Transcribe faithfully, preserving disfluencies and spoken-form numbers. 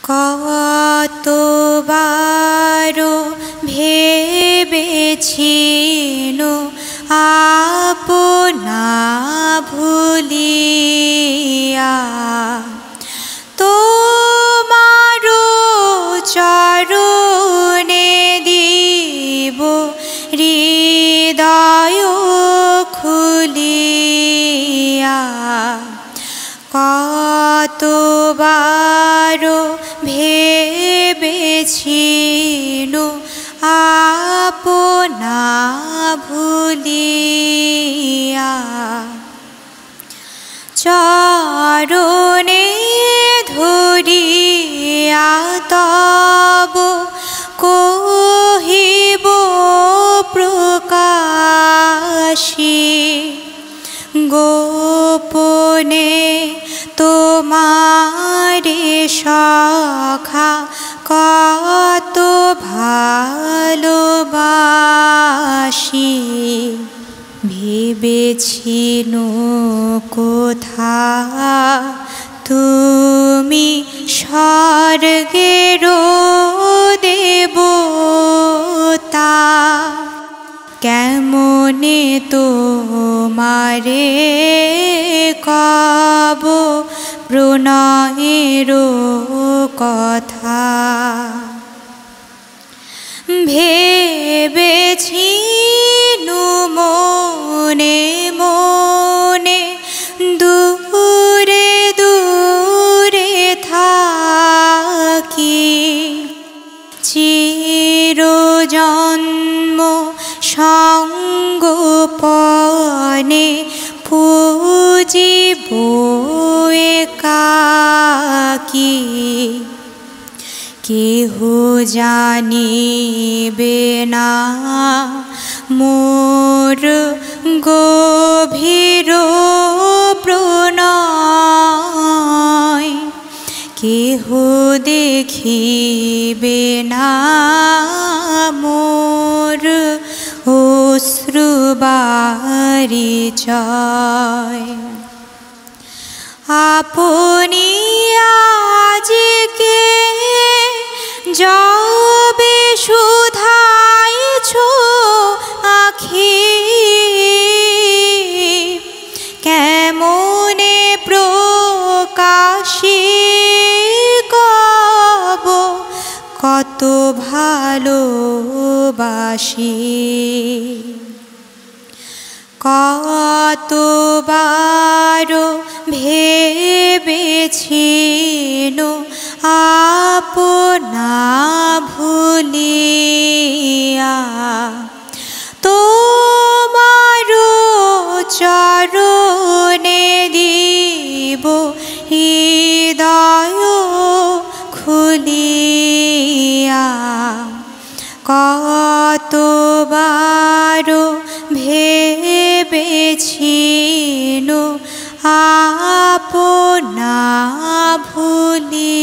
কতবারো ভেবেছিনু আপনা ভুলিয়া তোমারো চরণে দিব হৃদয় খুলিয়া। কতবারো ভেবেছিনু আপনা ভুলিয়া চরণে ধরিয়া তব কহিব প্রকাশী গোপনে তোমারে সখা কত ভালোবাসি। ভেবেছিনু কোথা তুমি স্বর্গেরও দেবতা, কেমনে তোমারে কব প্রণয়েরও কথা। ভেবেছিনু মনে মনে দূরে দূরে থাকি চিরজন্ম সঙ্গোপনে পুজিব একাকী। কেহ জানিবে না মোর গভীর প্রণয়, কেহ দেখিবে না মোর অশ্রুবারিচয়। আপনি আজকে যবে শুধাইছ আখি, কেমনে প্রকাশে কব কত ভালোবাসি। কতবারো ভেবেছিনু আপনা ভুলিয়া তোমারো চরণে দিব হৃদয় খুলিয়া। কতবারো ভেবেছিনু আপনা ভুলিয়া।